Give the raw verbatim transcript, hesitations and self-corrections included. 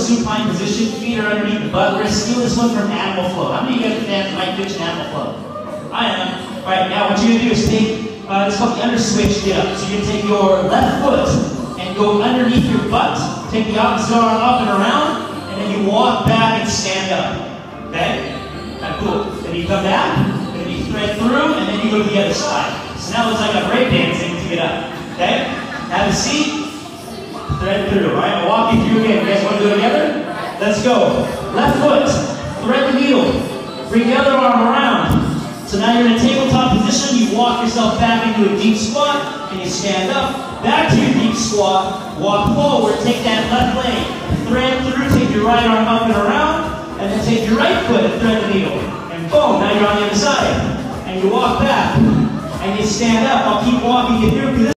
supine position. Feet are underneath the butt. We're going to steal this one from Animal Flow. How many of you guys are fans of Mike Fitch and Animal Flow? I am. All right, now what you're going to do is take, uh, it's called the under switch get up. So you're going to take your left foot and go underneath your butt. Take the opposite arm up and around, and then you walk back and stand up. Okay? Kind of cool. Then you come back, and then you thread through, and then you go to the other side. So now it's like a break dancing to get up. Okay? Have a seat. Thread through. All right, I'll walk you through again. You guys want to do it together? Let's go. Left foot. Thread the needle. Bring the other arm around. So now you're in a tabletop position. You walk yourself back into a deep squat, and you stand up. Back to your deep squat. Walk forward. Take that left leg. Thread through. Take your right arm up and around, and then take your right foot and thread the needle. And boom, now you're on the other side. And you walk back, and you stand up. I'll keep walking you through.